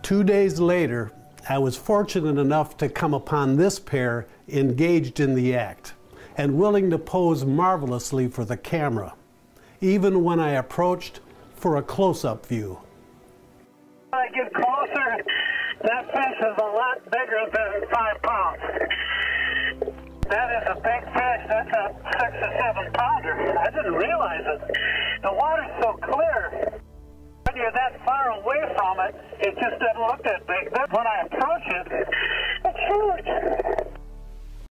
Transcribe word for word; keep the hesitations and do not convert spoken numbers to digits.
Two days later, I was fortunate enough to come upon this pair engaged in the act and willing to pose marvelously for the camera, even when I approached for a close-up view. When I get closer, that fish is a lot bigger than five pounds. That is a big fish. That's a six or seven pounder. I didn't realize it. The water's so clear. When you're that far away from it, it just doesn't look that big. But when I approach it,